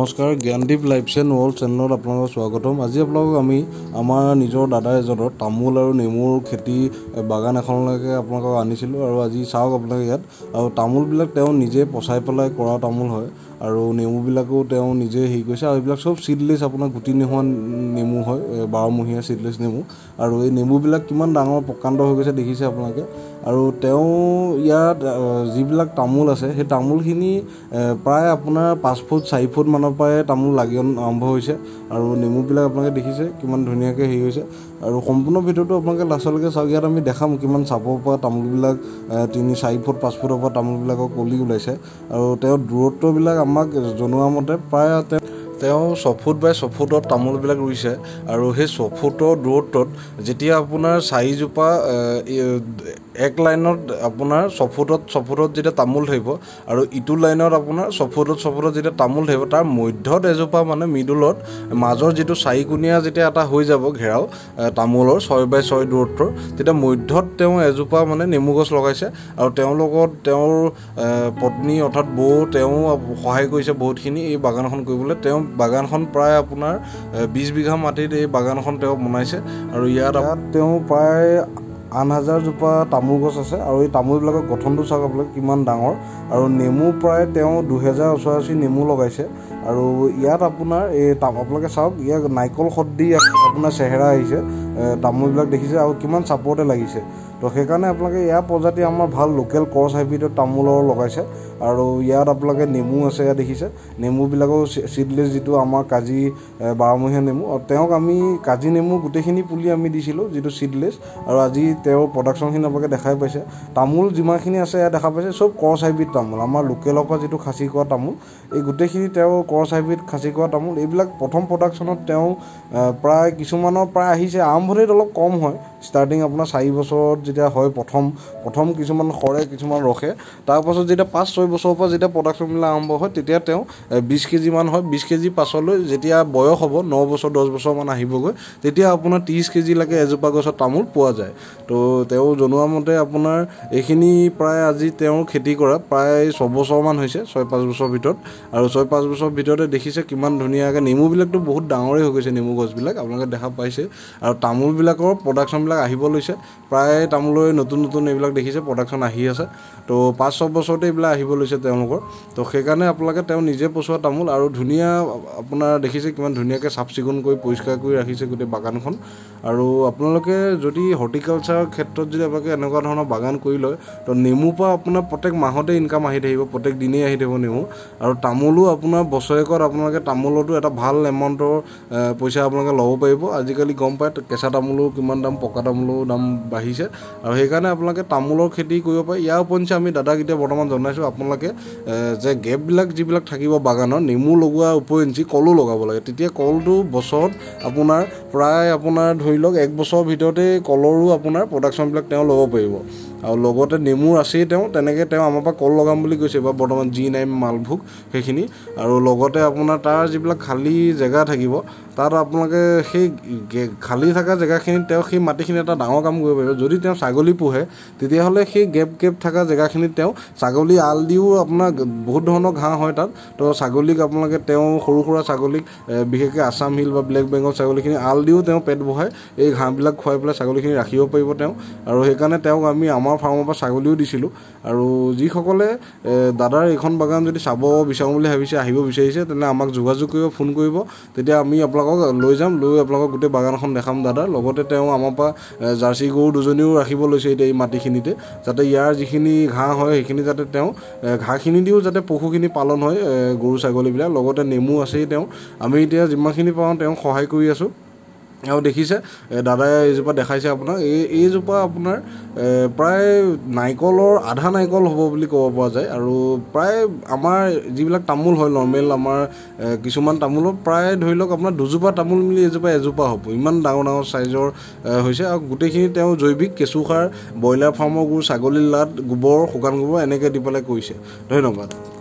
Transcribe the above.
নমস্কাৰ Gyandeep lifestyle world চেনেলত আপোনালোকক স্বাগতম। আজি আপোনালোকক আমি আমাৰ নিজৰ দাদা এজনৰ তামোল আৰু নেমুৰ খেতি বাগান এখনলৈকে আপোনালোকক আনিছিলোঁ আৰু আজি চাওক আপোনালোকে ইয়াত আৰু তামোলবিলাক তেওঁ নিজে পচাই পেলাই কৰা তামোল হয় আৰু নেমুবিলাকো তেওঁ নিজে হেৰি কৰিছে আৰু এইবিলাক চব চিডলেছ আপোনাৰ গুটি নোহোৱা নেমু হয়, 12মহীয়া চিডলেছ নেমু। আৰু এই নেমুবিলাক কিমান ডাঙৰ প্ৰকাণ্ড হৈ গৈছে দেখিছে আপোনালোকে। আৰু তেওঁ ইয়াত যিবিলাক তামোল আছে সেই তামোলখিনি প্ৰায় আপোনাৰ 5 ফুট 4 ফুট মানৰ পৰাই তামোল লাগি আৰম্ভ হৈছে আৰু নেমুবিলাক আপোনালোকে দেখিছে কিমান ধুনীয়াকৈ হেৰি হৈছে আৰু সম্পূৰ্ণ ভিডিঅ'টো আপোনালোকে লাষ্টলৈকে চাওক। ইয়াত আমি দেখাম কিমান চাপৰ পৰা তামোলবিলাক 3-4 ফুট 5 ফুটৰ পৰা তামোলবিলাকৰ কলি ওলাইছে আৰু তেওঁৰ দূৰত্ববিলাক আমাক জনোৱা মতে প্ৰায় তেওঁ 6 ফুট বাই 6 ফুটত তামোলবিলাক ৰুইছে আৰু সেই 6 ফুটৰ দূৰত্বত যেতিয়া আপোনাৰ 4 জোপা এক লাইনত আপোনাৰ 6 ফুটত যেতিয়া তামোল থাকিব আৰু ইটো লাইনত আপোনাৰ 6 ফুটত যেতিয়া তামোল থাকিব তাৰ মধ্যত এজোপা মানে মিডলত মাজৰ যিটো 4কোণীয়া যেতিয়া এটা হৈ যাব ঘেৰাও তামোলৰ 6 বাই 6 দূৰত্বৰ, তেতিয়া মধ্যত তেওঁ এজোপা মানে নেমু গছ লগাইছে আৰু তেওঁৰ লগত তেওঁৰ পত্নী অৰ্থাৎ বৌ তেওঁ সহায় কৰিছে বহুতখিনি এই বাগানখন কৰিবলৈ। তেওঁ বাগানখন প্ৰায় আপোনাৰ 20 বিঘা মাটিত এই বাগানখন তেওঁ বনাইছে আৰু ইয়াত তেওঁ প্ৰায় 8000 জোপা তামোল গছ আছে আৰু এই তামোলবিলাকৰ গঠনটো চাওক আপোনালোকে কিমান ডাঙৰ আৰু নেমু প্ৰায় তেওঁ 2000 ওচৰা-ওচৰি নেমু লগাইছে আৰু ইয়াত আপোনাৰ এই আপোনালোকে চাওক ইয়াত নাৰিকল সদৃশ আপোনাৰ চেহেৰা আহিছে, তামোলবিলাক দেখিছে আৰু কিমান চাপৰতে লাগিছে। তো সেইকাৰণে আপোনালোকে ইয়াৰ প্ৰজাতি আমাৰ ভাল লোকেল ক্ৰছ হাইব্ৰিডৰ তামোলৰ লগাইছে আৰু ইয়াত আপোনালোকে নেমু আছে ইয়াত দেখিছে, নেমুবিলাকো চিডলেছ যিটো আমাৰ কাজি 12মহীয়া নেমু আৰু তেওঁক আমি কাজি নেমু গোটেইখিনি পুলি আমি দিছিলোঁ যিটো চিডলেছ আৰু আজি তেওঁৰ প্ৰডাকশ্যনখিনি আপোনালোকে দেখাই পাইছে। তামোল যিমানখিনি আছে ইয়াত দেখা পাইছে চব ক্ৰছ হাইব্ৰিড তামোল, আমাৰ লোকেলৰ পৰা যিটো খাচী কৰা তামোল এই গোটেইখিনি তেওঁ ক্ৰছ হাইব্ৰিড খাচী কৰা তামোল। এইবিলাক প্ৰথম প্ৰডাকশ্যনত তেওঁ প্ৰায় কিছুমানৰ প্ৰায় আহিছে, আৰম্ভণিত অলপ কম হয়, ষ্টাৰ্টিং আপোনাৰ 4 বছৰত যেতিয়া হয় প্ৰথম কিছুমান সৰে কিছুমান ৰখে, তাৰপাছত যেতিয়া 5-6 বছৰৰ পৰা যেতিয়া প্ৰডাকশ্যনবিলাক আৰম্ভ হয় তেতিয়া তেওঁ 20 কেজিমান হয়। 20 কেজি পাছলৈ যেতিয়া বয়স হ'ব 9 বছৰ 10 বছৰমান আহিবগৈ তেতিয়া আপোনাৰ 30 কেজিলৈকে এজোপা গছত তামোল পোৱা যায়। তো তেওঁ জনোৱা মতে আপোনাৰ এইখিনি প্ৰায় আজি তেওঁৰ খেতি কৰা প্ৰায় 6 বছৰমান হৈছে, 6-5 বছৰৰ ভিতৰত আৰু 6-5 বছৰৰ ভিতৰতে দেখিছে কিমান ধুনীয়াকৈ নেমুবিলাকতো বহুত ডাঙৰেই হৈ গৈছে নেমু গছবিলাক আপোনালোকে দেখা পাইছে আৰু তামোলবিলাকৰ প্ৰডাকশ্যনবিলাক আহিব লৈছে, প্ৰায় তামোলৰ নতুন এইবিলাক দেখিছে প্ৰডাকশ্যন আহি আছে। তো 5-6 বছৰতে এইবিলাক আহিব লৈছে তেওঁলোকৰ। তো সেইকাৰণে আপোনালোকে তেওঁ নিজে পচোৱা তামোল আৰু ধুনীয়া আপোনাৰ দেখিছে কিমান ধুনীয়াকৈ চাফ চিকুণ কৰি পৰিষ্কাৰ কৰি ৰাখিছে গোটেই বাগানখন। আৰু আপোনালোকে যদি হৰ্টিকালচাৰৰ ক্ষেত্ৰত যদি আপোনালোকে এনেকুৱা ধৰণৰ বাগান কৰি লয় তো নেমুৰ পৰা আপোনাৰ প্ৰত্যেক মাহতে ইনকাম আহি থাকিব, প্ৰত্যেক দিনেই আহি থাকিব নেমু আৰু তামোলো আপোনাৰ বছৰেকত আপোনালোকে তামোলতো এটা ভাল এমাউণ্টৰ পইচা আপোনালোকে ল'ব পাৰিব। আজিকালি গম পায় কেঁচা তামোলো কিমান দাম, পকা তামোলো দাম বাঢ়িছে আৰু সেইকাৰণে আপোনালোকে তামোলৰ খেতি কৰিব পাৰে। ইয়াৰ উপৰিঞ্চি আমি দাদাক এতিয়া বৰ্তমান জনাইছোঁ আপোনালোকে যে গেপবিলাক যিবিলাক থাকিব বাগানৰ নেমু লগোৱাৰ উপৰিঞ্চি কলো লগাব লাগে, তেতিয়া কলটো বছৰত আপোনাৰ প্ৰায় আপোনাৰ ধৰি লওক 1 বছৰৰ ভিতৰতে কলৰো আপোনাৰ প্ৰডাকশ্যনবিলাক তেওঁ ল'ব পাৰিব আৰু লগতে নেমুৰ আছেই তেনেকৈ তেওঁ আমাৰ পৰা কল লগাম বুলি কৈছে বা বৰ্তমান G9 মালভোগ সেইখিনি আৰু লগতে আপোনাৰ তাৰ যিবিলাক খালী জেগা থাকিব তাত আপোনালোকে সেই খালী থকা জেগাখিনিত তেওঁ সেই মাটিখিনি এটা ডাঙৰ কাম কৰিব পাৰিব। যদি তেওঁ ছাগলী পোহে তেতিয়াহ'লে সেই গেপ থকা জেগাখিনিত তেওঁ ছাগলী আল দিও আপোনাৰ বহুত ধৰণৰ ঘাঁহ হয় তাত। তো ছাগলীক আপোনালোকে তেওঁ সৰু সুৰা ছাগলীক বিশেষকৈ আছাম হিল বা ব্লেক বেংগল ছাগলীখিনি আল দিও তেওঁ পেট বহাই এই ঘাঁহবিলাক খুৱাই পেলাই ছাগলীখিনি ৰাখিব পাৰিব তেওঁ আৰু সেইকাৰণে তেওঁক আমি আমাৰ ফাৰ্মৰ পৰা ছাগলীও দিছিলোঁ। আৰু যিসকলে দাদাৰ এইখন বাগান যদি চাব বিচাৰোঁ বুলি ভাবিছে, আহিব বিচাৰিছে, তেনে আমাক যোগাযোগ কৰিব, ফোন কৰিব, তেতিয়া আমি আপোনালোকক লৈ যাম, লৈ আপোনালোকক গোটেই বাগানখন দেখাম দাদাৰ। লগতে তেওঁ আমাৰ পৰা জাৰ্চি গৰু 2জনীও ৰাখিব লৈছে এতিয়া এই মাটিখিনিতে, যাতে ইয়াৰ যিখিনি ঘাঁহ হয় সেইখিনি যাতে তেওঁ ঘাঁহখিনি দিও যাতে পশুখিনি পালন হয় গৰু ছাগলীবিলাক। লগতে নেমু আছেই তেওঁ, আমি এতিয়া যিমানখিনি পাওঁ তেওঁক সহায় কৰি আছোঁ। আৰু দেখিছে দাদাই এইজোপা দেখাইছে আপোনাক, এইজোপা আপোনাৰ প্ৰায় নাৰিকলৰ আধা নাৰিকল হ'ব বুলি ক'ব পৰা যায় আৰু প্ৰায় আমাৰ যিবিলাক তামোল হয় নৰ্মেল আমাৰ কিছুমান তামোলৰ প্ৰায় ধৰি লওক আপোনাৰ 2জোপা তামোল মিলি এজোপা হ'ব, ইমান ডাঙৰ চাইজৰ হৈছে। আৰু গোটেইখিনি তেওঁ জৈৱিক কেঁচুসাৰ, ব্ৰইলাৰ ফাৰ্মৰ গুৰ, ছাগলীৰ লাট, গোবৰ, শুকান গোবৰ এনেকৈ দি পেলাই কৰিছে। ধন্যবাদ।